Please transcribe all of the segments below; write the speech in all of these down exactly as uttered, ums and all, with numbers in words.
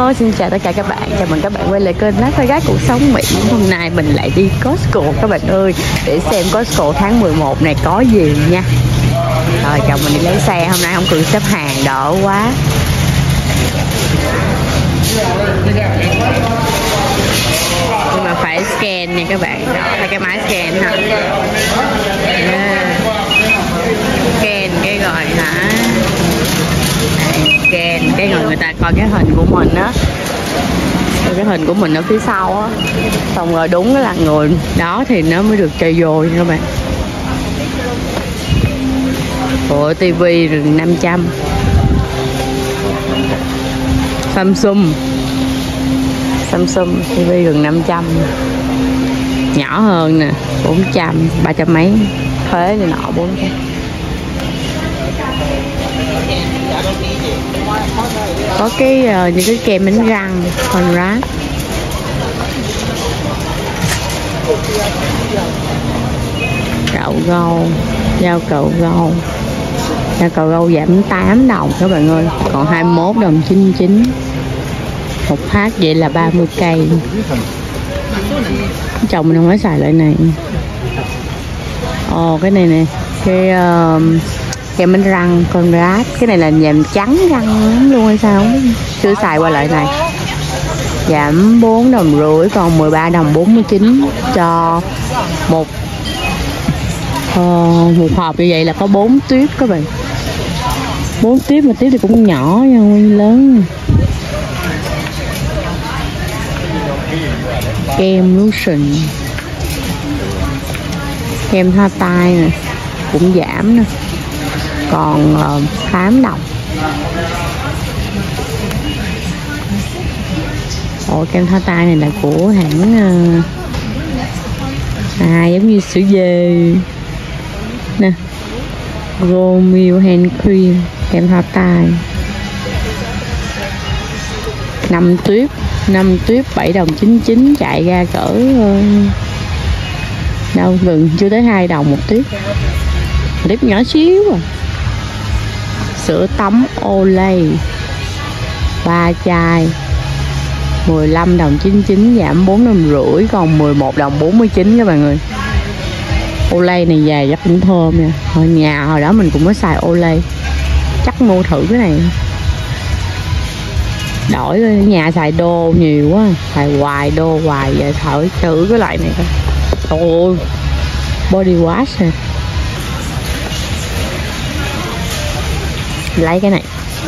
Hello, xin chào tất cả các bạn. Chào mừng các bạn quay lại kênh Lái Vai Gái Cuộc Sống Mỹ. Hôm nay mình lại đi Costco các bạn ơi, để xem Costco tháng mười một này có gì nha. Rồi chồng mình đi lấy xe, hôm nay không cần xếp hàng, đỡ quá. Nhưng mà phải scan nha các bạn. Đây cái máy scan ha. Yeah. Scan cái rồi hả? Scan cái rồi người ta coi cái hình của mình á, cái hình của mình ở phía sau á, xong rồi đúng là người đó thì nó mới được chơi vô nha các bạn. Ủa tivi năm trăm, Samsung Samsung tivi gần năm trăm, nhỏ hơn nè bốn trăm, ba trăm mấy, thuế này nọ bốn trăm. Có cái uh, những cái kem bánh răng Conrad, cậu gâu, dao cậu gâu, dao cậu gâu giảm tám đồng các bạn ơi, còn hai mươi mốt đồng chín mươi chín một phát, vậy là ba mươi cây. Chồng mình không có xài loại này. Ồ cái này nè, cái uh, kem bánh răng Conrad, cái này là làm trắng răng lắm luôn hay sao không biết, chưa xài qua loại này. Giảm bốn đồng rưỡi còn mười ba đồng bốn mươi chín cho một uh, một hộp như vậy là có bốn tuyếp các bạn. Bốn tuyếp mà tuyếp thì cũng nhỏ nha, nguyên lớn. Kem lotion, kem thoa tay nè cũng giảm nè, còn uh, tám đồng. Ồ kem thoa tay này là của hãng uh, à giống như sữa dê nè, Romeo Hand Cream, kem thoa tay năm tuyếp, năm tuyếp bảy đồng chín mươi chín, chạy ra cỡ uh, đâu gần chưa tới hai đồng một tuyếp, tuyếp nhỏ xíu à. Sữa tắm Olay ba chai mười lăm đồng chín mươi chín, giảm bốn đồng rưỡi còn mười một đồng bốn mươi chín các bạn ơi. Olay này về chắc cũng thơm nha. Hồi nhà hồi đó mình cũng có xài Olay, chắc mua thử cái này. Đổi ở nhà xài đô nhiều quá, xài hoài đô hoài vậy, thử thử cái loại này coi. Ôi body wash nè, lấy cái này.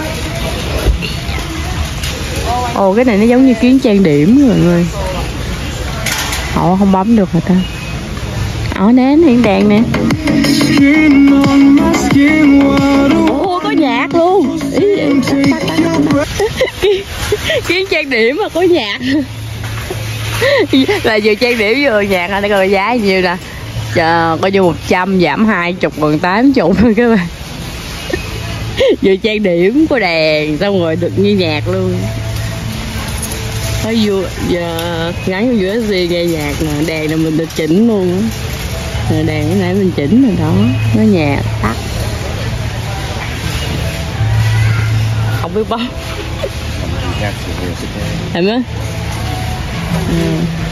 Ồ cái này nó giống như kiến trang điểm mọi người. Ồ không bấm được hả ta? Ồ nến hiện đèn nè. Ồ có nhạc luôn. Kiến trang điểm mà có nhạc. Là vừa trang điểm vừa nhạc, đây coi giá nhiêu nè. Chờ coi như một trăm giảm hai chục còn tám chục thôi các bạn. Vừa trang điểm có đèn xong rồi được nghe nhạc luôn. Thấy vừa giờ gắn vô u ét bê nghe nhạc nè, đèn là mình được chỉnh luôn á. Đèn cái nãy mình chỉnh rồi đó, nó nhạc tắt. Không biết bấm. Em á. Ừ.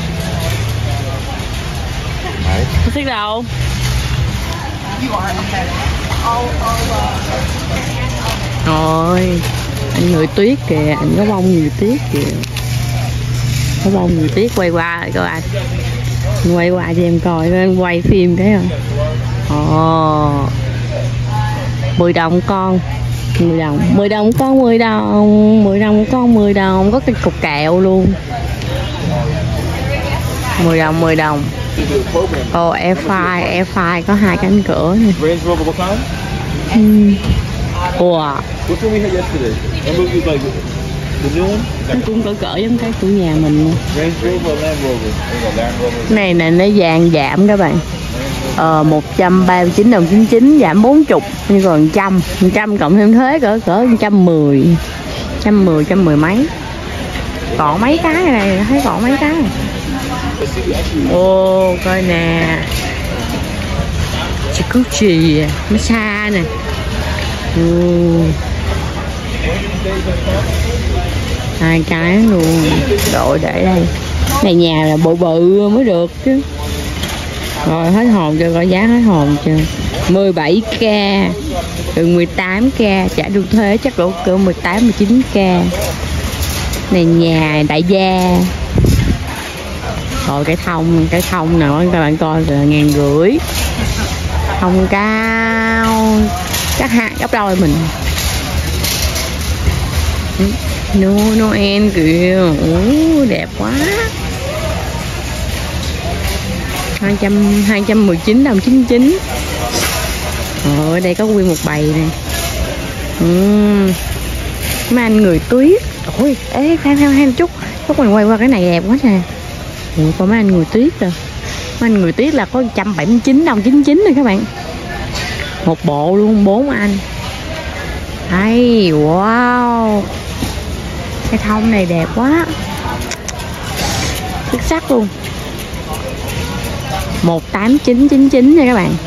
Có thích đâu. Rồi anh người tuyết kìa, anh có bông người tuyết kìa, có bông người tuyết. Quay qua coi anh, quay qua cho em coi, anh quay phim cái rồi. Ồ mười đồng con, mười đồng, mười đồng con, mười đồng, mười đồng con, mười đồng, có cái cục kẹo luôn. Mười đồng, mười đồng. Ồ airfryer, airfryer có hai cánh cửa này. Ừ. Wow. Nó cũng cỡ cỡ giống cái của nhà mình. Cái này nè nó vàng giảm các bạn. Ờ một trăm ba mươi chín đồng chín mươi chín, giảm bốn mươi, nhưng còn trăm, trăm cộng thêm thuế cỡ cỡ một trăm mười, một trăm mười, một trăm mười mấy. Còn mấy cái này, thấy còn mấy cái này. Ô coi nè, jacuzzi, massage nè. Ừ. Hai cái luôn. Đội để đây. Này nhà là bự bự mới được chứ. Rồi hết hồn chưa, coi giá hết hồn chưa. mười bảy k, từ mười tám k, trả được thuế chắc độ cỡ mười tám mười chín k. Này nhà đại gia. Rồi cái thông, cái thông nào các bạn coi là ngàn rưỡi. Thông cao chắc hai gấp đôi mình. No, Noel kìa. Ủa, đẹp quá. hai trăm, hai trăm mười chín đồng chín mươi chín. Ở đây có nguyên một bầy này. uhm. Mấy anh người tuyết. Ôi, ê, khoan khoan khoan chút. Lúc mình quay qua cái này đẹp quá nè. Ủa, có mấy anh người tuyết rồi. Mấy anh người tuyết là có một trăm bảy mươi chín đồng chín mươi chín rồi các bạn. Một bộ luôn, bốn anh. Hay, wow. Cái thông này đẹp quá. Xuất sắc luôn. Một tám chín chín chín nha các bạn.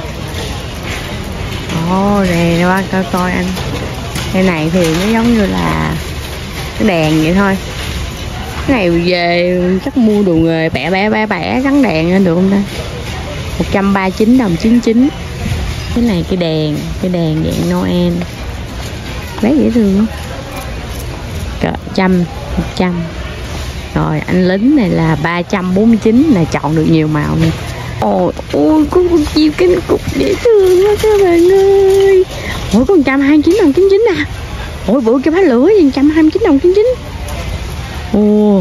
Ồ, oh, này qua coi coi anh. Cái này thì nó giống như là cái đèn vậy thôi. Cái này về chắc mua đồ nghề bẻ bẻ bẻ bẻ gắn đèn lên được không ta? Một trăm ba mươi chín đồng chín mươi chín. Cái này cái đèn, cái đèn dạng Noel. Bé dễ thương. Cỡ trăm, một trăm. Rồi anh lính này là ba trăm bốn mươi chín, là chọn được nhiều màu nè. Ôi, ôi có con chim cái cục dễ thương quá các bạn ơi. Ôi có một trăm hai mươi chín đồng chín mươi chín nè. Ôi bữa cái bát lửa gì một trăm hai mươi chín đồng chín mươi chín. Ồ,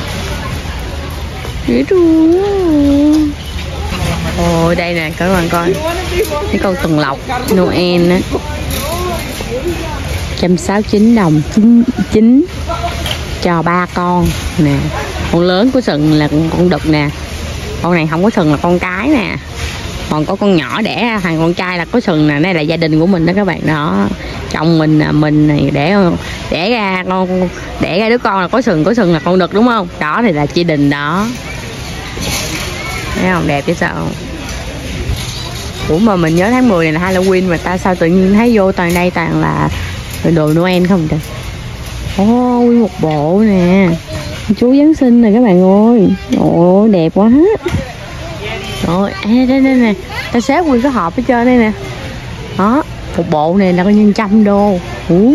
dễ thương quá. Ồ đây nè các bạn coi. Cái con tuần lộc Noel á. một trăm sáu mươi chín đồng chín mươi chín cho ba con nè. Con lớn của sừng là con, con đực nè. Con này không có sừng là con cái nè. Còn có con nhỏ đẻ ra thằng con trai là có sừng nè. Đây là gia đình của mình đó các bạn. Đó, chồng mình mình này đẻ đẻ ra con đẻ ra đứa con là có sừng, có sừng là con đực đúng không? Đó thì là gia đình đó. Thấy không, đẹp chứ sao không? Ủa mà mình nhớ tháng mười này là Halloween mà ta sao tự nhiên thấy vô toàn đây toàn là đồ Noel không trời. Ồ, nguyên một bộ nè. Chú Giáng sinh nè các bạn ơi. Ồ, đẹp quá hết. Rồi, ê, đây đây nè. Ta xếp nguyên cái hộp ở trên đây nè. Đó, một bộ này là coi như trăm đô. Ú.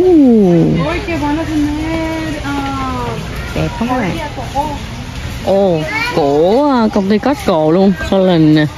Đẹp không các bạn? Ồ, của công ty Costco luôn. Colin nè.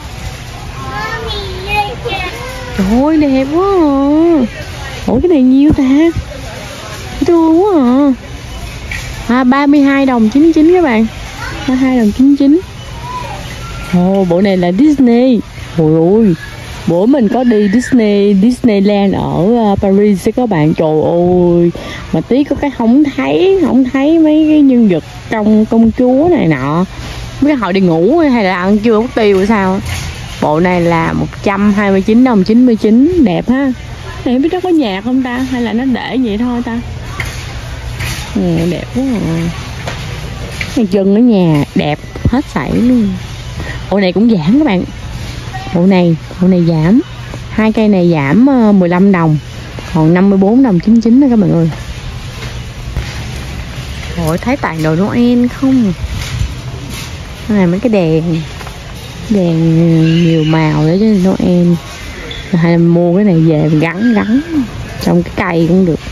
Trời ơi, đẹp quá à. Ủa cái này nhiêu ta? Thương quá à. À, ba mươi hai đồng chín mươi chín các bạn. ba mươi hai đồng chín mươi chín. Ồ, bộ này là Disney. Ôi ôi, bữa mình có đi Disney Disneyland ở uh, Paris các bạn. Trời ơi, mà tí có cái không thấy không thấy mấy cái nhân vật trong công chúa này nọ. Mấy cái họ đi ngủ hay là ăn trưa mất tiêu hay sao. Bộ này là một trăm hai mươi chín đồng chín mươi chín. Đẹp ha. Này biết nó có nhạc không ta? Hay là nó để vậy thôi ta? Ừ, đẹp quá à. Cái chân ở nhà đẹp hết sảy luôn. Bộ này cũng giảm các bạn. Bộ này, bộ này giảm. Hai cây này giảm mười lăm đồng. Còn năm mươi bốn đồng chín mươi chín đó các bạn ơi. Ôi, thấy toàn đồ Noel không? Cái này mấy cái đèn. Đèn nhiều màu để cho Noel. Hay là mua cái này về gắn gắn trong cái cây cũng được.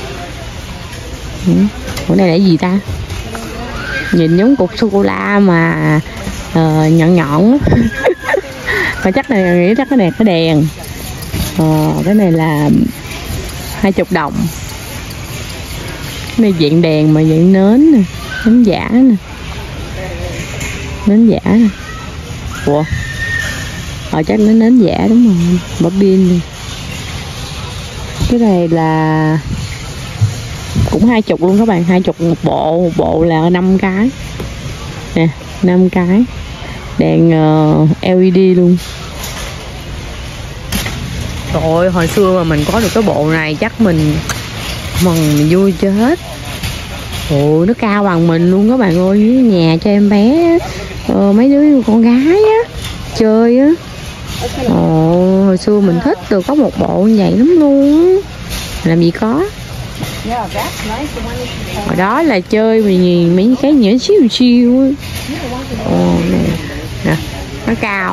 Ủa này là gì ta? Nhìn giống cục sô-cô-la mà uh, nhọn nhọn mà chắc là nghĩ chắc cái này cái đèn. Ờ, cái này là hai chục đồng. Cái này dạng đèn mà dạng nến nè, nến giả nè, nến giả nè. Ủa? Ờ chắc nó nến giả đúng rồi, bỏ pin đi. Cái này là cũng hai chục luôn các bạn, hai chục một bộ, một bộ là năm cái nè, năm cái đèn uh, lờ e đê luôn. Trời ơi, hồi xưa mà mình có được cái bộ này chắc mình mừng mình vui cho hết. Ồ, nó cao bằng mình luôn các bạn ơi. Với nhà cho em bé uh, mấy đứa con gái á chơi á. Ồ, hồi xưa mình thích được có một bộ như vậy lắm luôn. Làm gì có. Hồi đó là chơi vì mấy cái nhựa xíu xíu á. Ồ, này nè, nó cao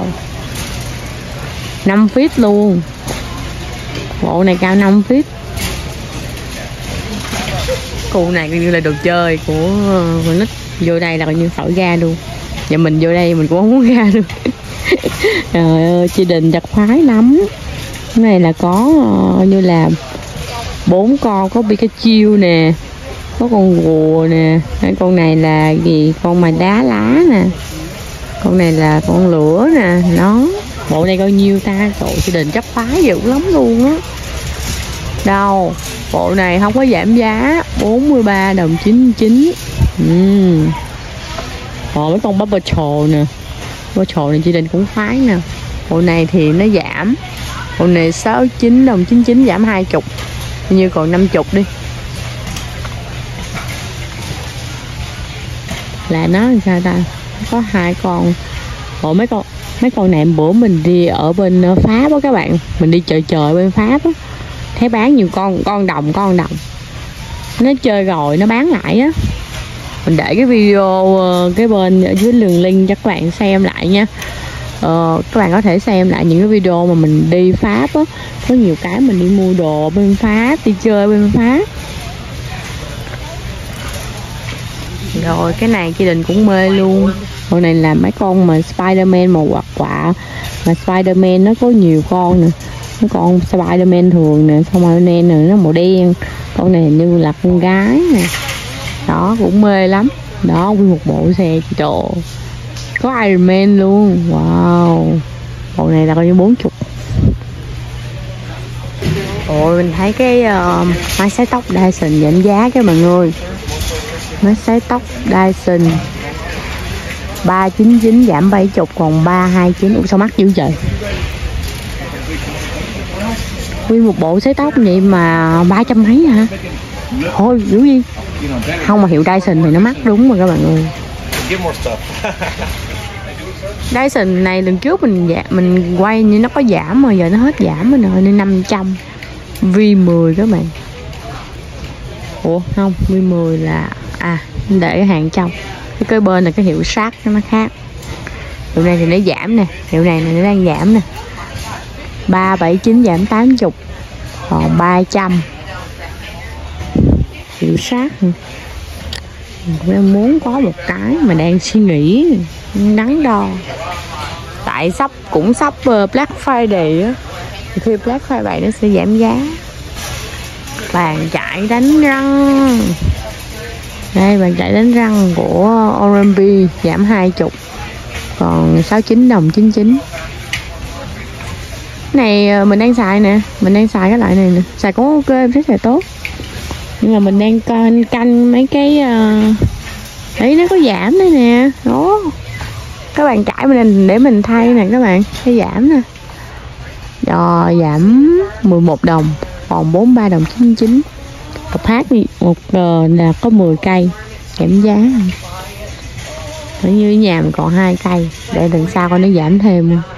năm feet luôn, bộ này cao năm feet. Khu này coi như là đồ chơi của con nít, vô đây là coi như khỏi ra luôn. Và mình vô đây mình cũng không muốn ra luôn. Trời ơi, chị Đình chặt phái lắm. Cái này là có uh, như là bốn con, có Pikachu nè, có con rùa nè, cái con này là gì, con mà đá lá nè, con này là con lửa nè. Nó bộ này bao nhiêu ta? Trời, chị Đình chấp phái dữ lắm luôn á. Đâu, bộ này không có giảm giá, bốn mươi ba đồng chín mươi chín. uhm. Còn mấy con Bubble Troll nè, Bubble Troll này chị Đình cũng phái nè. Bộ này thì nó giảm, bộ này sáu mươi chín đồng chín mươi chín, giảm hai mươi, như còn năm mươi đi. Là nó làm sao ta, có hai con. Bộ mấy con mấy con này bữa mình đi ở bên Pháp á các bạn, mình đi chợ trời bên Pháp á, thấy bán nhiều con, con đồng con đồng nó chơi rồi nó bán lại á. Mình để cái video cái bên ở dưới đường link cho các bạn xem lại nha. Ờ, các bạn có thể xem lại những cái video mà mình đi Pháp á, có nhiều cái mình đi mua đồ bên Pháp, đi chơi bên Pháp. Rồi cái này chị Đình cũng mê luôn. Con này là mấy con mà Spiderman màu quạt quạ, mà Spiderman nó có nhiều con nè. Cái con Spiderman thường nè, Spiderman này nó màu đen, con này như là con gái nè. Đó cũng mê lắm. Đó, nguyên một bộ xe trời, có Iron Man luôn. Wow, bộ này là coi như bốn mươi. Ôi, mình thấy cái uh, máy sấy tóc Dyson giảm giá các bạn ơi. Máy sấy tóc Dyson ba trăm chín mươi chín giảm bảy mươi còn ba trăm hai mươi chín. Ủa sao mắc dữ vậy? Nguyên một bộ sấy tóc vậy mà ba trăm mấy hả? Thôi dữ gì. Không, mà hiệu Dyson thì nó mắc đúng rồi các bạn ơi. Dyson này lần trước mình dạ, mình quay như nó có giảm mà giờ nó hết giảm rồi nè, nên năm trăm. V mười các bạn. Ủa không, V mười là à để cái hàng trong. Cái cây bên là cái hiệu sát nó khác. Hiệu này thì nó giảm nè, hiệu này này nó đang giảm nè. ba trăm bảy mươi chín giảm tám mươi, còn ba trăm. Hiệu sát. Mình đang muốn có một cái mà đang suy nghĩ đắn đo. Tại sắp cũng sắp Black Friday á, khi Black Friday nó sẽ giảm giá. Bàn chải đánh răng. Đây, bàn chải đánh răng của Oral-B giảm hai mươi, còn sáu mươi chín đồng chín mươi chín. Cái này mình đang xài nè, mình đang xài cái loại này nè, xài cũng ok, rất là tốt. Nhưng mà mình đang canh, canh mấy cái uh... đấy nó có giảm đây nè. Đó, các bạn trải mình để mình thay nè các bạn, cái giảm nè. Rồi giảm mười một đồng còn bốn mươi ba đồng chín mươi chín. Một hát đi, một G là có mười cây giảm giá. Ở như nhà mình còn hai cây, để lần sau coi nó giảm thêm luôn.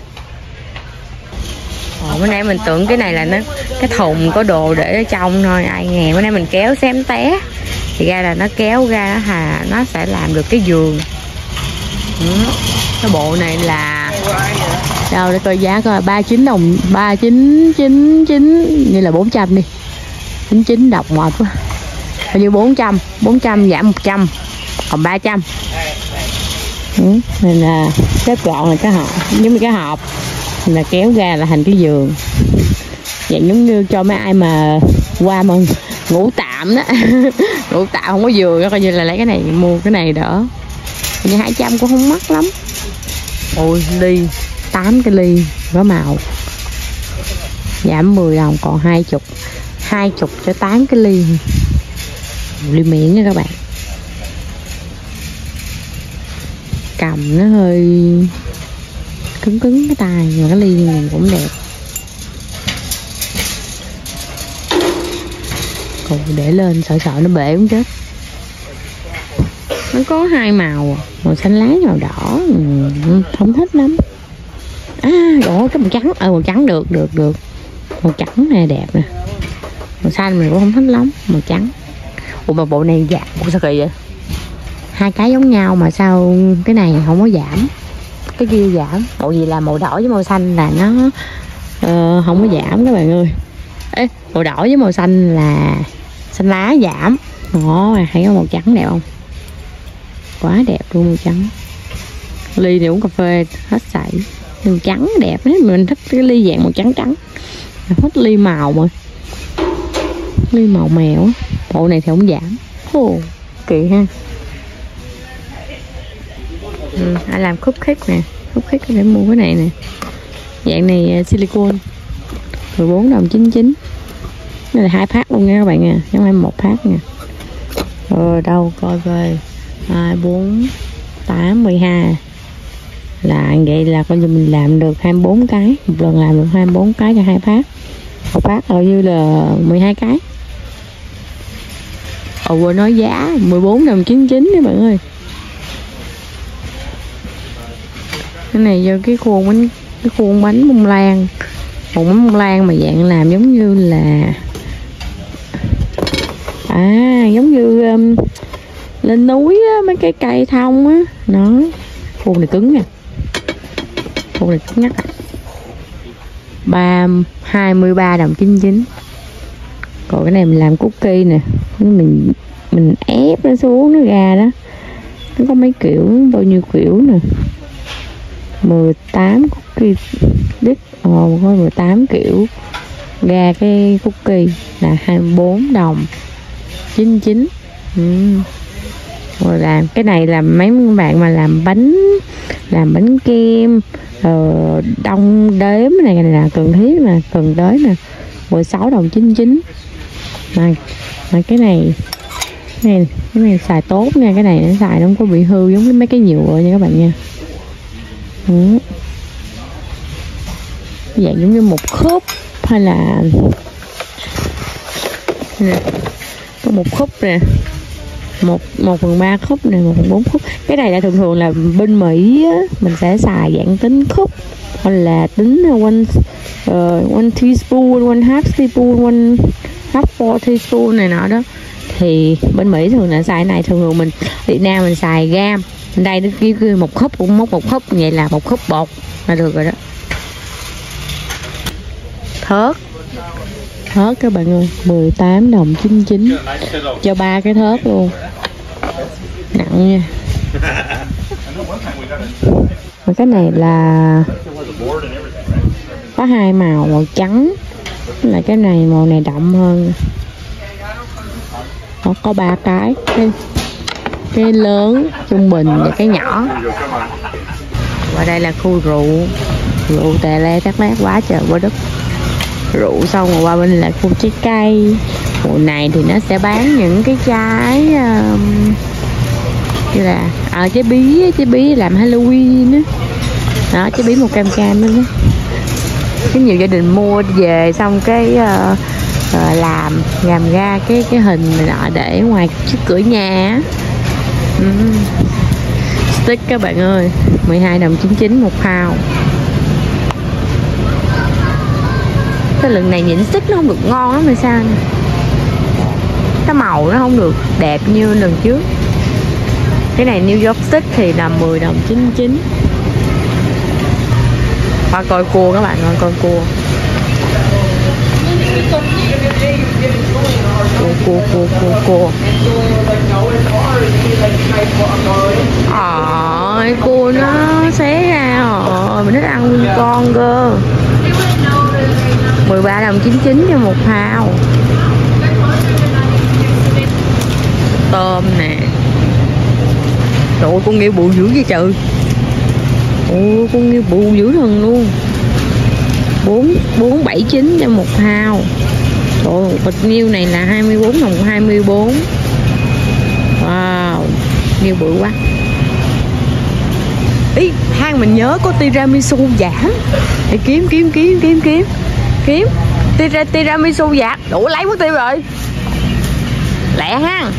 Ồ, bữa nay mình tưởng cái này là nó cái thùng có đồ để ở trong thôi, ai nghe bữa nay mình kéo xém té thì ra là nó kéo ra nó hà nó sẽ làm được cái giường. Ừ. Cái bộ này là đâu để coi giá coi, ba mươi chín đồng, ba chín chín chín như là bốn trăm đi, chín mươi chín đọc mệt quá. Bao nhiêu bốn trăm, bốn trăm giảm một trăm còn ba trăm. Ừ. Nên là xếp gọn là cái hộp, giống như cái hộp là kéo ra là thành cái giường. Vậy giống như cho mấy ai mà qua mà ngủ tạm đó. Ngủ tạm không có giường đó, coi như là lấy cái này mua cái này đỡ. Như hai trăm cũng không mắc lắm. Ôi ly, tám cái ly có màu giảm mười đồng còn hai mươi, hai mươi cho tám cái ly. Ly miệng nha các bạn. Cầm nó hơi cứng cứng cái tay, mà cái ly này cũng đẹp. Còn để lên sợ sợ nó bể cũng chết. Nó có hai màu, màu xanh lá, màu đỏ, không thích lắm. À, đó cái màu trắng, ờ màu trắng được, được, được. Màu trắng này đẹp nè. Màu xanh mình cũng không thích lắm, màu trắng. Ủa mà bộ này giảm, ủa sao kỳ vậy? Hai cái giống nhau mà sao cái này không có giảm, cái kia giảm. Bộ gì là màu đỏ với màu xanh là nó uh, không có giảm các bạn ơi. Ê, màu đỏ với màu xanh là xanh lá giảm. Đó, thấy có màu trắng đẹp không? Quá đẹp luôn màu trắng. Ly này uống cà phê hết sảy. Màu trắng đẹp đấy, mình thích cái ly dạng màu trắng trắng. Mình thích ly màu mà. Ly màu mèo. Bộ này thì không giảm. Ồ, kỳ ha. Ừ, ai làm cupcake nè, cupcake có thể mua cái này nè. Dạng này silicone mười bốn đồng chín mươi chín. Đây là hai phát luôn nha các bạn nha, giống em một phát nha. Ờ đâu coi coi hai, bốn, tám, mười hai. Là vậy là coi như mình làm được hai mươi bốn cái. Một lần làm được hai mươi bốn cái cho hai phát. Một phát hầu như là mười hai cái. Ồ vừa nói giá mười bốn đồng chín mươi chín đấy bạn ơi. Cái này do cái khuôn bánh, cái khuôn bánh bông lan. Một bánh bông lan mà dạng làm giống như là à giống như um, lên núi á, mấy cái cây thông á. Nó khuôn này cứng nè, khuôn này cứng nhắc. Ba hai mươi ba đồng chín mươi chín. Còn cái này mình làm cookie nè, mình mình ép nó xuống nó ra đó. Nó có mấy kiểu, bao nhiêu kiểu nè. mười tám cookie đít, ồ có mười tám kiểu ra cái cookie là hai mươi bốn đồng chín mươi chín. Ừ. Rồi làm cái này là mấy bạn mà làm bánh, làm bánh kem rồi đông đếm này, này là cần thiết nè, cần tới nè, mười sáu đồng chín mươi chín. Mà, mà cái này cái này cái này xài tốt nha, cái này nó xài nó không có bị hư giống mấy cái nhựa nha các bạn nha. Ừ. Dạng giống như một khớp hay là nè, có một khúc nè, một một phần ba khúc nè, một phần bốn khúc. Cái này là thường thường là bên Mỹ á, mình sẽ xài dạng tính khúc hoặc là tính one uh, one teaspoon, one half teaspoon, one half four teaspoon này nọ đó. Thì bên Mỹ thường là xài này, thường thường mình Việt Nam mình xài gam. Đây nó kêu kêu một khúc, cũng móc một khúc, vậy là một khúc bột là được rồi đó. Thớt thớt các bạn ơi, mười tám đồng chín mươi chín cho ba cái thớt luôn, nặng nha. Và cái này là có hai màu, màu trắng là cái này màu này đậm hơn. Nó có ba cái, cái cái lớn, trung bình và cái nhỏ. Và đây là khu rượu, rượu tè le tát lát quá trời quá đất. Rượu xong rồi qua bên là khu trái cây. Mùa này thì nó sẽ bán những cái trái um, như là à, trái bí, trái bí làm Halloween á. Đó, trái bí màu cam cam đó. Có nhiều gia đình mua về xong cái uh, uh, làm làm ra cái cái hình này nọ để ngoài trước cửa nhà. uhm. Stick các bạn ơi, mười hai đồng chín mươi chín một pound. Cái lần này nhịn stick nó không được ngon lắm hay sao nè. Cái màu nó không được đẹp như lần trước. Cái này New York stick thì là mười đồng chín mươi chín. Qua coi cua các bạn ơi, coi cua. Cua cua cua cua cua. Ôi, cua nó xé ra rồi, mình thích ăn nguyên con cơ. mười ba đồng chín mươi chín cho một pound. Tôm nè. Trời ơi, con nghêu bự dữ vậy trời. Ôi, con nghêu bự dữ thần luôn. Bốn bốn bảy chín cho một pound. Trời ơi, thịt nghêu này là hai mươi bốn đồng hai mươi bốn. Wow, nghêu bự quá. Ý, hang mình nhớ có tiramisu giảm. Để kiếm kiếm kiếm kiếm kiếm kiếm Tira, tiramisu giảm. Đủ lấy mất tiêu rồi. Lẹ ha.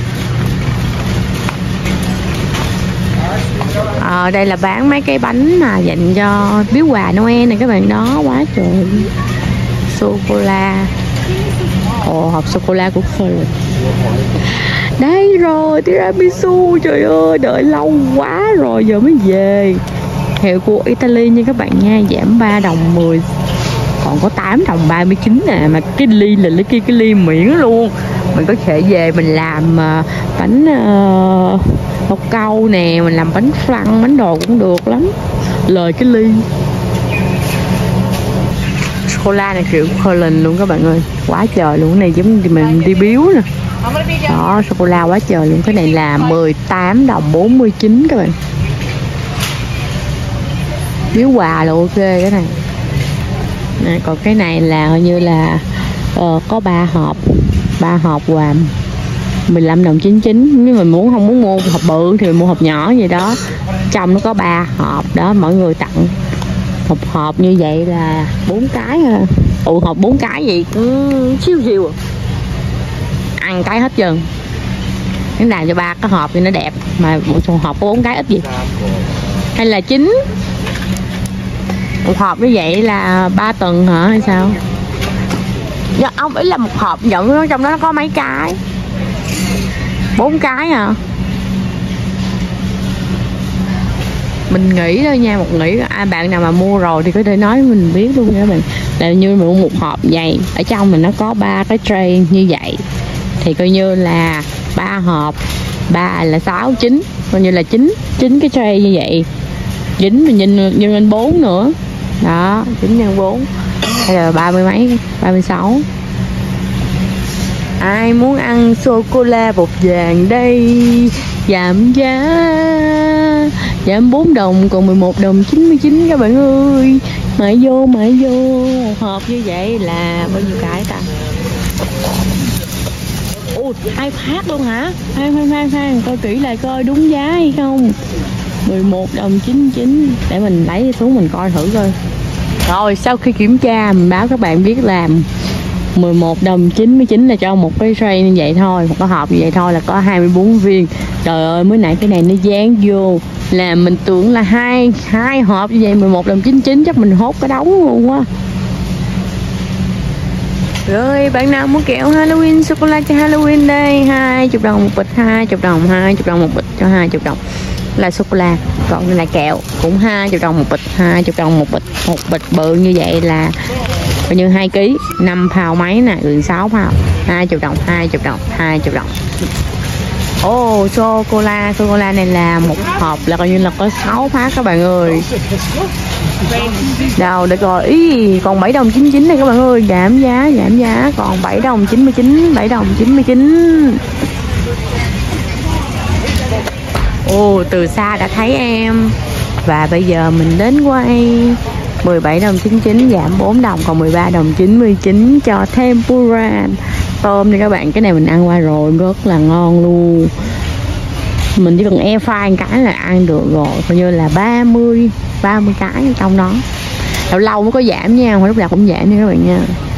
Ờ, đây là bán mấy cái bánh mà dành cho biếu quà Noel này các bạn đó. Quá trời sô cô la. Ồ, hộp sô-cô-la của Colin. Đây rồi, tiramisu. Trời ơi, đợi lâu quá rồi, giờ mới về. Hiệu của Italy nha các bạn nha. Giảm ba đồng mười, còn có tám đồng ba mươi chín nè. Mà cái ly là cái kia, cái ly miễn luôn. Mình có thể về mình làm uh, bánh uh, bọc câu nè, mình làm bánh flan, bánh đồ cũng được lắm. Lời cái ly sô-cô-la này kiểu Colin luôn các bạn ơi, quá trời luôn. Cái này giống như mình đi biếu nè. Đó, sô-cô-la quá trời luôn. Cái này là mười tám đồng bốn mươi chín các bạn. Biếu quà là ok cái này. Nè, còn cái này là hình như là uh, có ba hộp, ba hộp quà mười lăm đồng chín mươi chín. Nếu mình muốn không muốn mua hộp bự thì mình mua hộp nhỏ vậy đó. Trong nó có ba hộp đó, mỗi người tặng một hộp như vậy là bốn cái ha. Ủa hộp bốn cái gì ừ, siêu siêu à. Ăn cái hết trơn. Cái nào cho ba cái hộp thì nó đẹp, mà một hộp có bốn cái ít gì. Hay là chín một hộp như vậy là ba tuần hả hay sao? Dạ, ông ý là một hộp nhận nó trong đó nó có mấy cái, bốn cái à. Mình nghĩ thôi nha, một nghĩ ai bạn nào mà mua rồi thì có thể nói mình biết luôn nha mình. Là như mình mua một hộp vậy, ở trong mình nó có ba cái tray như vậy thì coi như là ba hộp, ba là sáu chín, coi như là chín chín cái tray như vậy. Dính mình nhân nhân lên bốn nữa. Đó, chín nhân bốn hay là ba mươi mấy, ba mươi sáu. Ai muốn ăn sô-cô-la bột vàng đây, giảm giá, giảm bốn đồng còn mười một đồng chín mươi chín các bạn ơi. Mãi vô, mãi vô. Một hộp như vậy là bao nhiêu cái ta? Ồ, hai phát luôn hả? Khoan, khoan, khoan, khoan, coi kỹ lại coi đúng giá hay không. mười một đồng chín mươi chín. Để mình lấy xuống mình coi thử coi. Rồi, sau khi kiểm tra mình báo các bạn biết là mười một đồng chín mươi chín là cho một cái tray như vậy thôi, một cái hộp như vậy thôi là có hai mươi bốn viên. Trời ơi, mới nãy cái này nó dán vô là mình tưởng là hai hai hộp như vậy mười một đồng chín mươi chín, chắc mình hốt cái đống luôn quá. Rồi, bạn nào muốn kẹo Halloween, sô-cô-la cho Halloween đây, hai mươi đồng một bịch, hai mươi đồng, hai mươi đồng một bịch cho hai mươi đồng là sô-cô-la. Còn là kẹo cũng hai mươi đồng một bịch, hai mươi đồng một bịch. Một bịch bự như vậy là coi như hai ký, năm pound mấy nè, gần sáu pound. hai mươi đồng, hai mươi đồng, hai mươi đồng. Ồ, oh, sô-cô-la, sô-cô-la này là một hộp là coi như là có sáu phát các bạn ơi. Đâu để coi, ý còn bảy đồng chín mươi chín này các bạn ơi, giảm giá, giảm giá còn bảy đồng chín mươi chín, bảy đồng chín mươi chín. Ồ, oh, từ xa đã thấy em. Và bây giờ mình đến quay. Mười bảy đồng chín mươi chín giảm bốn đồng còn mười ba đồng chín mươi chín cho tempura tôm nha các bạn. Cái này mình ăn qua rồi, rất là ngon luôn. Mình chỉ cần air fry cái là ăn được rồi. Coi như là ba mươi ba mươi cái trong đó. Lâu lâu mới có giảm nha, không phải lúc nào cũng giảm nha các bạn nha.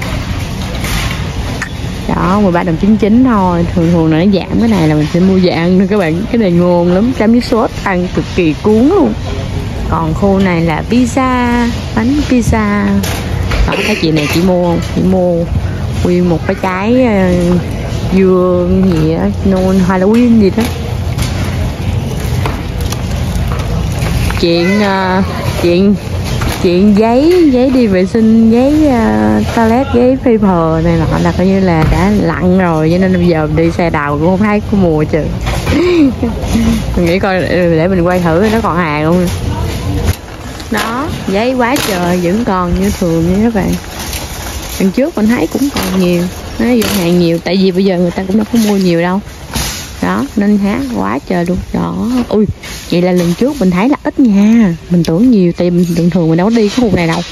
Đó, mười ba đồng chín mươi chín thôi. Thường thường là nó giảm cái này là mình sẽ mua về ăn nữa các bạn. Cái này ngon lắm, chấm với sốt ăn cực kỳ cuốn luôn. Còn khu này là pizza, bánh pizza. Đó, cái chị này chỉ mua chỉ mua nguyên một cái trái uh, dưa gì á, nôn Halloween gì đó. Chuyện uh, chuyện chuyện giấy giấy đi vệ sinh, giấy uh, toilet, giấy paper này nọ là coi như là đã lặn rồi, cho nên bây giờ đi xe đào cũng không thấy có mùa trời. Mình nghĩ coi để mình quay thử nó còn hàng không. Đó, giấy quá trời vẫn còn như thường nha các bạn. Lần trước mình thấy cũng còn nhiều, nó vẫn hàng nhiều, tại vì bây giờ người ta cũng đâu có mua nhiều đâu. Đó, nên há quá trời luôn. Đó, ui, vậy là lần trước mình thấy là ít nha. Mình tưởng nhiều, tại mình thường thường mình đâu có đi cái khu này đâu.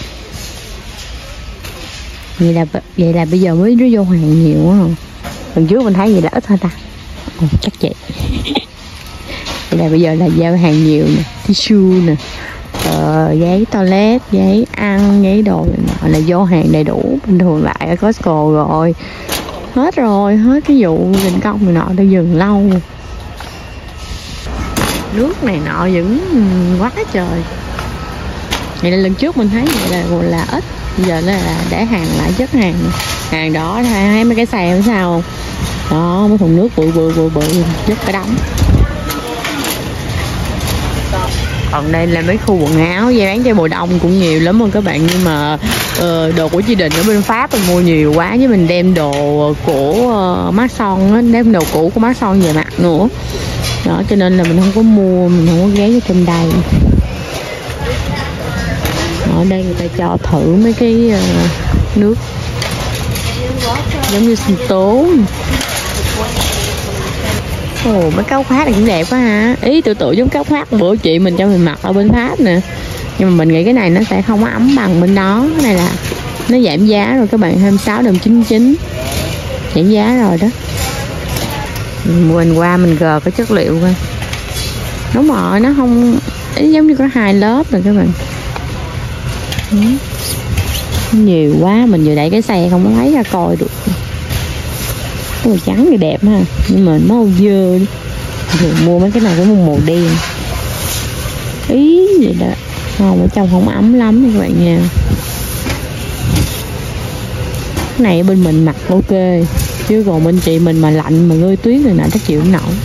Vậy là vậy là bây giờ mới nó vô hàng nhiều quá. Lần trước mình thấy vậy là ít thôi ta. Ồ, chắc vậy. Vậy là bây giờ là giao hàng nhiều nè, tissue nè, ờ, giấy toilet, giấy ăn, giấy đồ này là vô hàng đầy đủ. Bình thường lại ở Costco rồi hết rồi, hết cái vụ đình công này nọ đã dừng lâu. Nước này nọ vẫn quá trời. Vậy là lần trước mình thấy vậy là là ít, giờ là để hàng lại chất hàng. hàng đó thấy mấy cái xe làm sao không? Đó, mấy thùng nước bự bự bự bự chất cái đống. Còn đây là mấy khu quần áo dây bán cho mùa đông cũng nhiều lắm rồi các bạn, nhưng mà uh, đồ của Chi Định ở bên Pháp mình mua nhiều quá, với mình đem đồ của uh, Mác Son á, đem đồ cũ của Mác Son về mặc nữa. Đó cho nên là mình không có mua, mình không có ghé vô trên đây. Ở đây người ta cho thử mấy cái uh, nước giống như sinh tố. Ồ, mấy cái áo khoác này cũng đẹp quá ha. Ý tự tự giống cái áo khoác bữa chị mình cho mình mặc ở bên Pháp nè. Nhưng mà mình nghĩ cái này nó sẽ không có ấm bằng bên đó. Cái này là nó giảm giá rồi các bạn, hai mươi sáu đồng chín mươi chín. Giảm giá rồi đó. Mình qua mình gờ cái chất liệu coi. Đúng rồi, nó không ý giống như có hai lớp rồi các bạn. Ừ. Nhiều quá, mình vừa đẩy cái xe không có lấy ra coi được. Màu trắng thì đẹp ha, nhưng mà màu dơ đi. Rồi mua mấy cái này cũng mua màu đen. Ý vậy đó. Không, ở trong không ấm lắm nha các bạn nha. Cái này ở bên mình mặc ok, chứ còn bên chị mình mà lạnh mà rơi tuyết rồi nè chắc chịu không nổi.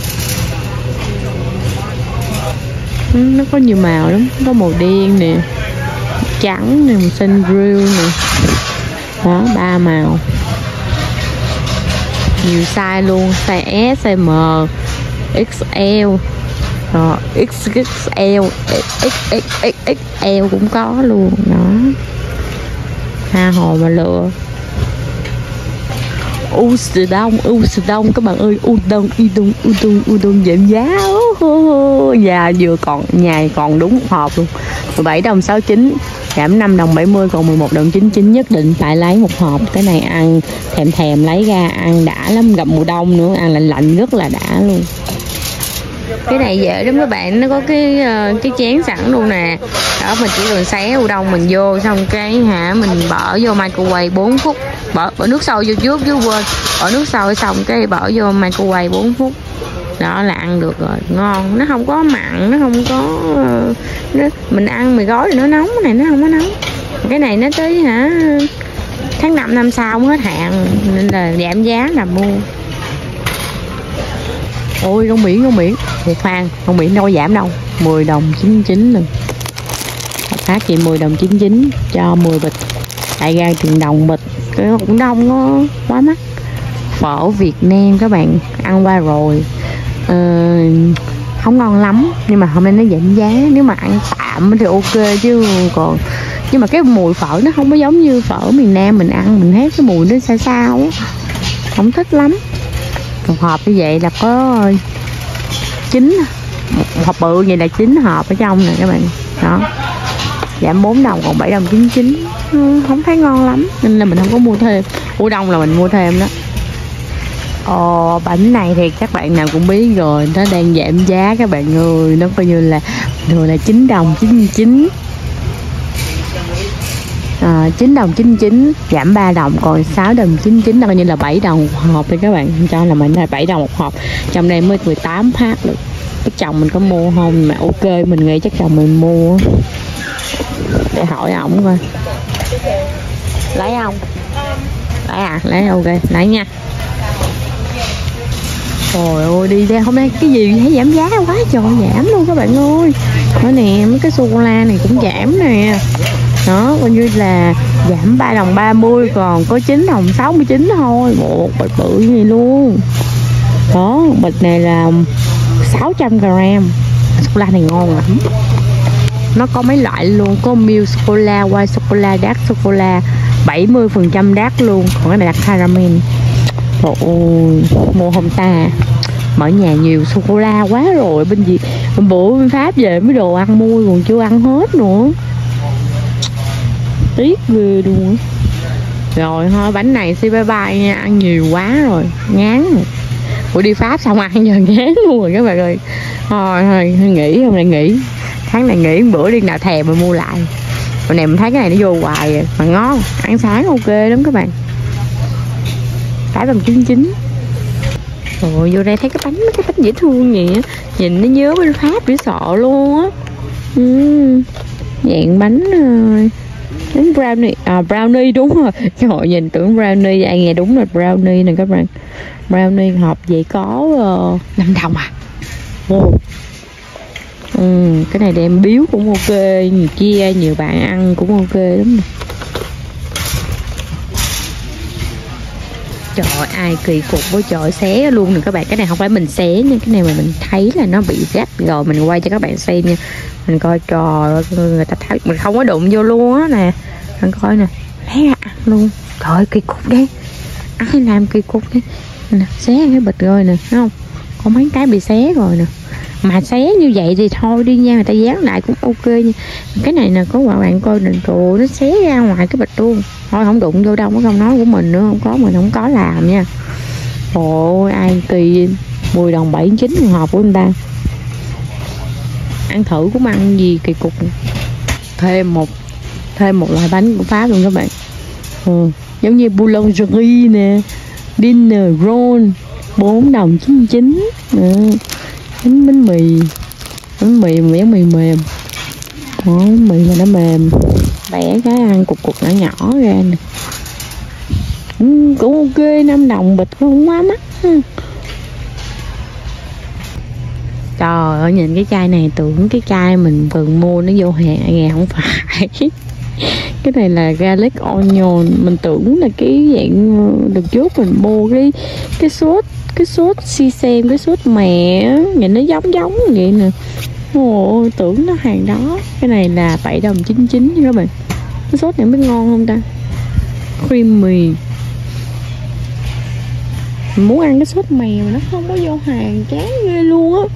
Nó có nhiều màu lắm, có màu đen nè, trắng nè, màu xanh grill nè. Đó, ba màu. Nhiều size luôn, size S, size M, ích eo, rồi ích ích eo, ích ích ích ích eo cũng có luôn đó. Tha hồ mà lựa. U đông, u đông các bạn ơi, u đông, u đông, u đông, u đông giảm giá. Nhà vừa còn nhà còn đúng một hộp luôn. mười bảy đồng sáu mươi chín, giảm năm đồng bảy mươi, còn mười một đồng chín mươi chín. Nhất định phải lấy một hộp. Cái này ăn thèm thèm lấy ra ăn đã lắm, gặp mùa đông nữa ăn lạnh lạnh rất là đã luôn. Cái này dễ lắm các bạn, nó có cái cái chén sẵn luôn nè. Đó, mình chỉ cần xé u đông mình vô, xong cái hả mình bỏ vô microwave bốn phút, bỏ, bỏ nước sôi vô trước chứ quên, bỏ nước sôi xong cái bỏ vô microwave bốn phút. Đó là ăn được rồi, ngon, nó không có mặn, nó không có nó, mình ăn mì gói thì nó nóng, cái này nó không có nóng. Cái này nó tới hả tháng năm năm sau mới hết hạn, nên là giảm giá là mua. Ôi rong biển, rong biển một khoan, rong biển đâu có giảm đâu, mười đồng chín mươi chín luôn. Phát chị mười đồng chín mươi chín cho mười bịch, đại ra tiền đồng bịch, cái cũng đông có quá mắc. Phở Việt Nam các bạn ăn qua rồi, ờ, không ngon lắm, nhưng mà hôm nay nó giảm giá, nếu mà ăn tạm thì ok chứ còn, nhưng mà cái mùi phở nó không có giống như phở miền Nam mình ăn, mình thấy cái mùi nó sao sao á, không thích lắm. Một hộp như vậy là có chín, một hộp bự vậy là chín hộp ở trong nè các bạn. Đó, giảm bốn đồng còn bảy đồng chín mươi chín, không thấy ngon lắm nên là mình không có mua thêm. U đông là mình mua thêm đó. Ồ, bánh này thì các bạn nào cũng biết rồi, nó đang giảm giá các bạn ơi, nó coi như là rồi là chín đồng chín mươi chín. À, chín đồng chín mươi chín giảm ba đồng còn sáu đồng chín mươi chín, coi như là bảy đồng một hộp đi các bạn, cho là mình là bảy đồng một hộp. Trong đây mới mười tám phát được. Cái chồng mình có mua không mà ok, mình nghĩ chắc chồng mình mua. Để hỏi ổng coi. Lấy không? Lấy à? Lấy ok, lấy nha. Trời ơi, đi ra hôm nay cái gì thấy giảm giá quá trời, giảm luôn các bạn ơi. Đó nè, mấy cái sô-cô-la này cũng giảm nè. Đó, coi như là giảm ba đồng ba mươi, còn có chín đồng sáu mươi chín thôi. Một bịch bự như vậy luôn. Đó, bịch này là sáu trăm gram. Sô-cô-la này ngon lắm. Nó có mấy loại luôn, có milk sô-cô-la, white sô-cô-la, dark sô-cô-la, bảy mươi phần trăm dark luôn. Còn cái này là caramel. Trời ơi, mua hôm ta mở nhà nhiều sô-cô-la quá rồi. Bên gì bên bữa bên Pháp về mấy đồ ăn mua còn chưa ăn hết nữa, tiếc ghê luôn. Rồi thôi bánh này say bye bye nha, ăn nhiều quá rồi ngán rồi. Bữa đi Pháp xong ăn giờ ngán luôn rồi các bạn ơi. Thôi thôi nghỉ, hôm nay nghỉ, tháng này nghỉ, bữa đi nào thèm mình mua lại. Hồi này mình thấy cái này nó vô hoài rồi. Mà ngon, ăn sáng ok lắm các bạn. tám đồng chín mươi chín. Rồi vô đây thấy cái bánh, cái bánh dễ thương vậy á, nhìn nó nhớ bên Pháp dễ sợ luôn á. Ừ, dạng bánh Đúng brownie, à brownie đúng rồi. Trời ơi, nhìn tưởng brownie, ai nghe đúng là brownie nè các bạn. Brownie hộp vậy có uh, năm đồng à. Wow. Ừ, cái này đem biếu cũng ok, nhiều chia nhiều bạn ăn cũng ok lắm. Trời ơi, ai kỳ cục với trời xé luôn nè các bạn. Cái này không phải mình xé nha, cái này mà mình thấy là nó bị rách rồi mình quay cho các bạn xem nha. Mình coi trời ơi, người ta thấy mình không có đụng vô luôn á nè. Mình coi nè, lấy ra ăn luôn. Trời ơi, kỳ cục đấy. Ai làm kỳ cục đấy. Nè, xé cái bịch rồi nè, thấy không? Có mấy cái bị xé rồi nè. Mà xé như vậy thì thôi đi nha, người ta dán lại cũng ok nha. Cái này nè, có bạn coi nè, trời nó xé ra ngoài cái bịch luôn. Thôi không đụng vô đâu, có không nói của mình nữa, không có mình không có làm nha. Ôi ai kỳ, mười đồng bảy chín một hộp của người ta. Ăn thử cũng ăn gì kỳ cục. Thêm một thêm một loại bánh của Pháp luôn các bạn. Ừ, giống như boulangerie nè, dinner roll bốn đồng chín mươi chín. Ừ. Bánh bánh mì bánh mì mà bánh mì mềm. Đó, bánh mì mà nó mềm, bẻ cái ăn cục cục nhỏ nhỏ ra nè. Ừ, cũng ok, năm đồng bịch không quá mắc. Trời ơi, nhìn cái chai này tưởng cái chai mình vừa mua nó vô hàng, nghe không phải. Cái này là garlic onion, mình tưởng là cái dạng đợt trước mình mua cái cái sốt cái sốt si xem, cái sốt mè nhìn nó giống giống vậy nè. Ồ, tưởng nó hàng đó. Cái này là bảy đồng chín mươi chín nha các bạn. Cái sốt này biết ngon không ta? Creamy. Mình muốn ăn cái sốt mè mà nó không có vô hàng, chán ghê luôn á.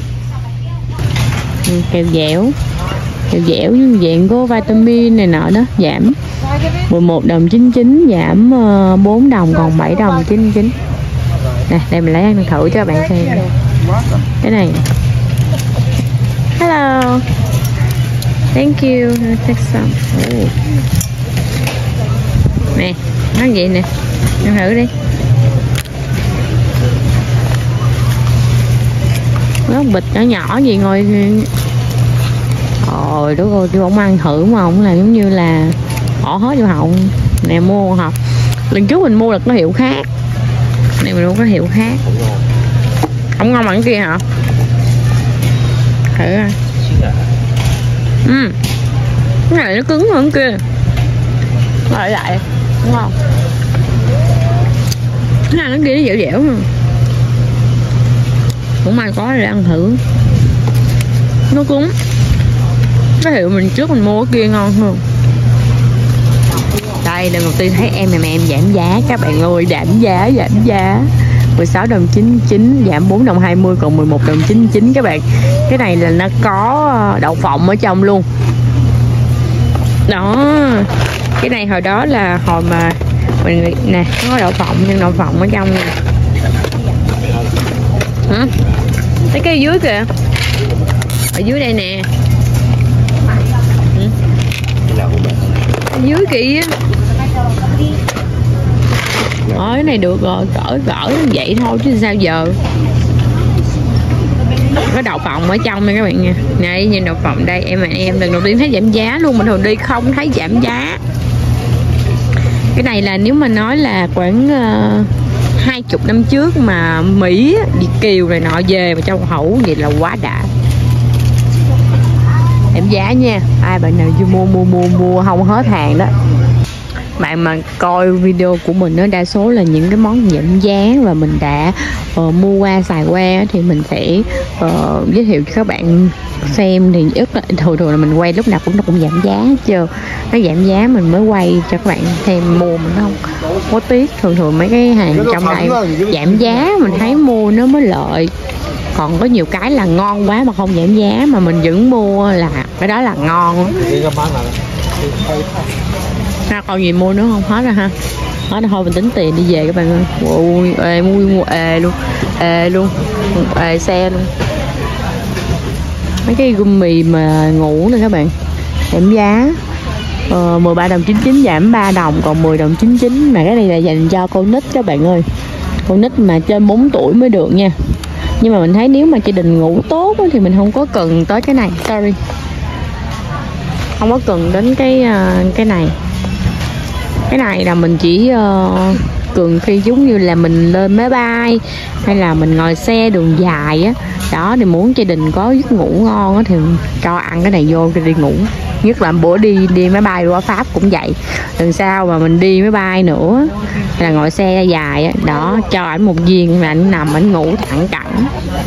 Ừ, kẹo dẻo kẹo dẻo như dạng có vitamin này nọ đó, giảm mười một đồng chín mươi chín, giảm bốn đồng còn bảy đồng chín mươi chín. Nè, đây mình lấy ăn thử cho các bạn xem. Cái này. Hello. Thank you. Take some. Oh. Nè, nó vậy nè. Ăn thử đi. Nó bịch nhỏ nhỏ gì ngồi. Ôi đúng rồi, tôi không ăn thử mà không là giống như là bỏ hết vô họng. Nè mua hả? Lần trước mình mua là có hiệu khác. Này mình mua có hiệu khác. Không ngon bằng kia hả? Thử coi. Ừ. Cái này nó cứng hơn kia. Lại lại. Đúng không? Cái này nó kia nó dẻo dẻo hơn. Cũng may có để ăn thử. Nó cứng. Cái hiệu mình trước mình mua cái kia ngon hơn. Đây lần đầu tiên thấy em em em giảm giá các bạn ơi, giảm giá giảm giá mười sáu đồng chín mươi chín, giảm bốn đồng hai mươi còn mười một đồng chín mươi chín các bạn. Cái này là nó có đậu phộng ở trong luôn đó. Cái này hồi đó là hồi mà mình nè, nó có đậu phộng nhưng đậu phộng ở trong nè. Hả? Thấy cái dưới kìa, ở dưới đây nè. Ở dưới kìa. Ờ, cái này được rồi, cỡ cỡ vậy thôi chứ sao giờ. Có đậu phộng ở trong nha các bạn nha. Này nhìn đậu phộng đây, em mà em lần đầu tiên thấy giảm giá luôn, mình hồi đi không thấy giảm giá. Cái này là nếu mà nói là khoảng hai uh, chục năm trước mà Mỹ, Việt kiều này nọ về mà trong hũ vậy là quá đã. Giảm giá nha, ai bạn nào chưa mua mua mua mua không hết hàng đó. Bạn mà coi video của mình nó đa số là những cái món giảm giá và mình đã uh, mua qua xài qua thì mình sẽ uh, giới thiệu cho các bạn xem. Thì ít thường thường là mình quay lúc nào cũng nó cũng giảm giá hết trơn. Nó giảm giá mình mới quay cho các bạn xem, mua mình không có tiếc. Thường thường mấy cái hàng trong này giảm giá mình thấy mua nó mới lợi. Còn có nhiều cái là ngon quá mà không giảm giá mà mình vẫn mua là cái đó là ngon. Ha, còn gì mua nữa không? Hết rồi ha. Hết rồi thôi mình tính tiền đi về các bạn ơi. Ôi, ê, mua mua ê luôn. Ê luôn. Ê xe luôn. Mấy cái gummy mà ngủ nè các bạn. Giảm giá. Ờ, mười ba đồng chín mươi chín giảm ba đồng còn mười đồng chín mươi chín, mà cái này là dành cho con nít các bạn ơi. Con nít mà trên bốn tuổi mới được nha. Nhưng mà mình thấy nếu mà gia đình ngủ tốt thì mình không có cần tới cái này. Sorry. không có cần đến cái uh, cái này. Cái này là mình chỉ uh, cần khi giống như là mình lên máy bay hay là mình ngồi xe đường dài á, đó thì muốn gia đình có giấc ngủ ngon á thì cho ăn cái này vô cho đi ngủ. Nhất là bữa đi đi máy bay qua Pháp cũng vậy, lần sau mà mình đi máy bay nữa hay là ngồi xe dài á, đó cho ảnh một viên là ảnh nằm ảnh ngủ thẳng cẳng.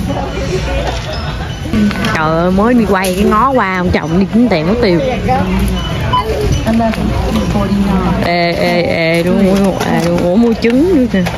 Trời ơi, mới đi quay cái ngó qua ông chồng đi kiếm tiền mất tiêu. Ê ê ê đúng không? À, ủa mua trứng nữa kìa.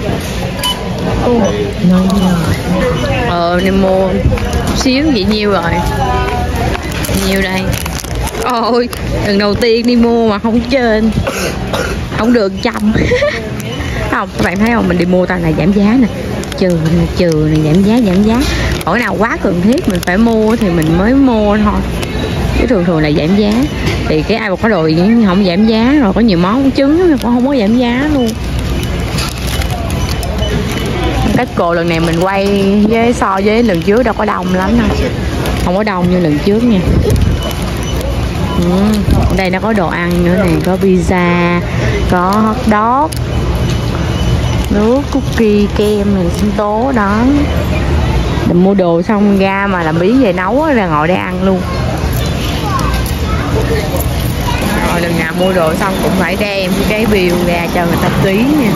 Ờ nên mua xíu vậy nhiêu rồi. Nhiêu đây. Ôi, lần đầu tiên đi mua mà không trên. Không được trăm. Không, các bạn thấy không, mình đi mua toàn là giảm giá nè. Trừ nè, trừ nè, giảm giá, giảm giá. Mỗi nào quá cần thiết mình phải mua thì mình mới mua thôi. Chứ thường thường là giảm giá. Thì cái avocado không giảm giá, rồi có nhiều món trứng cũng không có giảm giá luôn. Cách cồ lần này mình quay với so với lần trước đâu có đông lắm đâu. Không có đông như lần trước nha. Ừ, đây nó có đồ ăn nữa nè, có pizza, có hot dog, nước, cookie, kem này, sinh tố đó. Mình mua đồ xong ra mà làm bí về nấu là ngồi đây ăn luôn. Rồi lần nào mua đồ xong cũng phải đem cái bill ra cho người ta ký nha.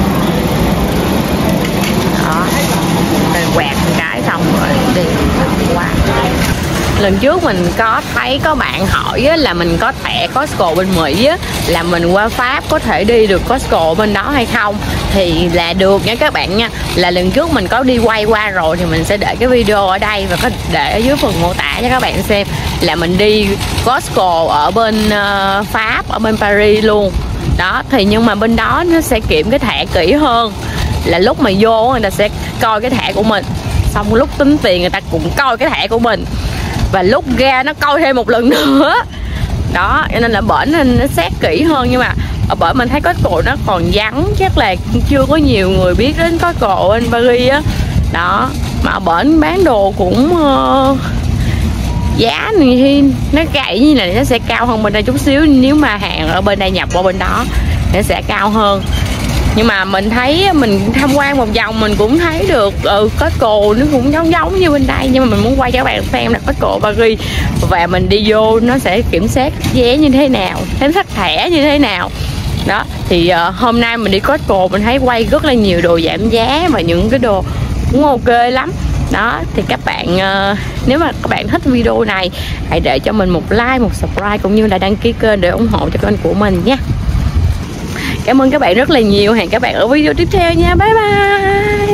Đó, mình quẹt một cái xong rồi đi qua. Lần trước mình có thấy có bạn hỏi á, là mình có thẻ Costco bên Mỹ á, là mình qua Pháp có thể đi được Costco bên đó hay không. Thì là được nha các bạn nha. Là lần trước mình có đi quay qua rồi, thì mình sẽ để cái video ở đây và có để ở dưới phần mô tả cho các bạn xem. Là mình đi Costco ở bên uh, Pháp, ở bên Paris luôn. Đó, thì nhưng mà bên đó nó sẽ kiểm cái thẻ kỹ hơn. Là lúc mà vô người ta sẽ coi cái thẻ của mình, xong lúc tính tiền người ta cũng coi cái thẻ của mình, và lúc ra nó coi thêm một lần nữa. Đó, cho nên là bển nên nó xét kỹ hơn. Nhưng mà ở bển mình thấy Costco nó còn vắng, chắc là chưa có nhiều người biết đến Costco bên Paris á. Đó, mà ở bển bán đồ cũng uh, giá thì nó cậy như này nó sẽ cao hơn bên đây chút xíu. Nếu mà hàng ở bên đây nhập qua bên đó nó sẽ cao hơn. Nhưng mà mình thấy mình tham quan một vòng mình cũng thấy được ừ, Costco nó cũng giống giống như bên đây. Nhưng mà mình muốn quay cho các bạn xem là Costco Paris, và mình đi vô nó sẽ kiểm soát vé như thế nào, giám sát thẻ như thế nào. Đó, thì uh, hôm nay mình đi Costco mình thấy quay rất là nhiều đồ giảm giá và những cái đồ cũng ok lắm. Đó, thì các bạn uh, nếu mà các bạn thích video này, hãy để cho mình một like, một subscribe cũng như là đăng ký kênh để ủng hộ cho kênh của mình nha. Cảm ơn các bạn rất là nhiều. Hẹn các bạn ở video tiếp theo nha. Bye bye.